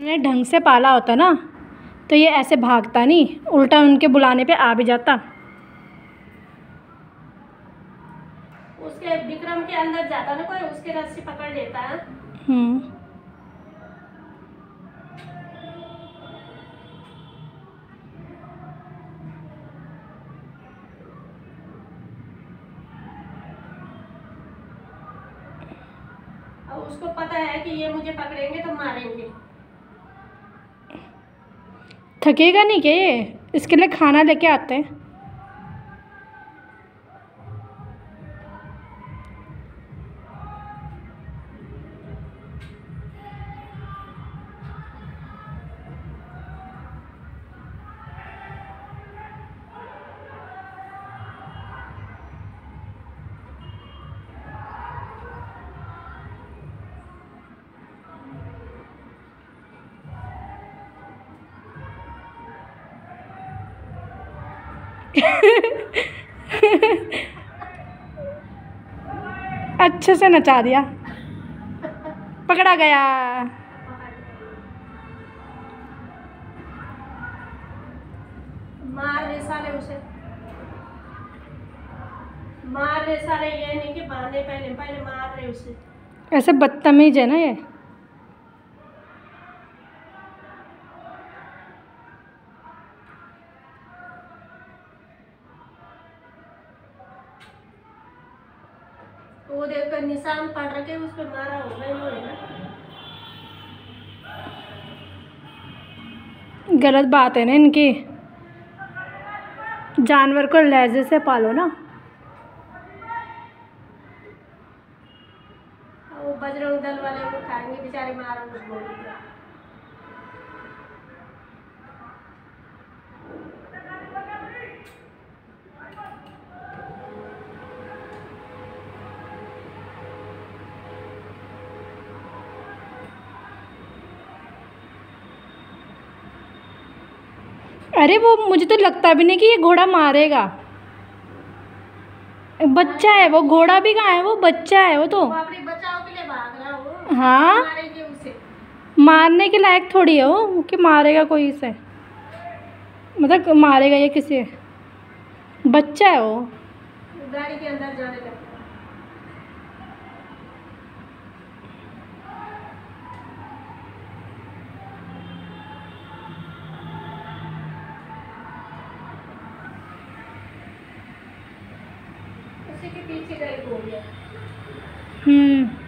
उन्हें ढंग से पाला होता ना तो ये ऐसे भागता नहीं, उल्टा उनके बुलाने पे आ भी जाता। उसके विक्रम के अंदर जाता ना कोई, उसके रस्सी पकड़ लेता है। और उसको पता है कि ये मुझे पकड़ेंगे तो मारेंगे। थकेगा नहीं क्या ये? इसके लिए खाना लेके आते हैं। अच्छे से नचा दिया। पकड़ा गया। मार रे साले उसे, मार रे साले। ये नहीं कि बांधे, पहले पहले मार रहे उसे। ऐसे बदतमीज है ना ये। वो देखकर निशान पड़ रखे, उस पर मारा होगा इन्होंने ना। गलत बात है ना इनकी। जानवर को लहजे से पालो ना। वो बजरंग दल वाले को खाएंगे बेचारे, मारा कुछ बोल दिया। अरे वो मुझे तो लगता भी नहीं कि ये घोड़ा मारेगा। बच्चा है वो, घोड़ा भी कहाँ है, वो बच्चा है वो तो। वो अपने बचाव के लिए भाग रहा हो। हाँ, मारेंगे उसे। मारने के लायक थोड़ी है वो कि मारेगा कोई इसे, मतलब मारेगा ये किसी। बच्चा है वो। गाड़ी के अंदर जाने लगता है। उसी के पीछे गए, हो गया।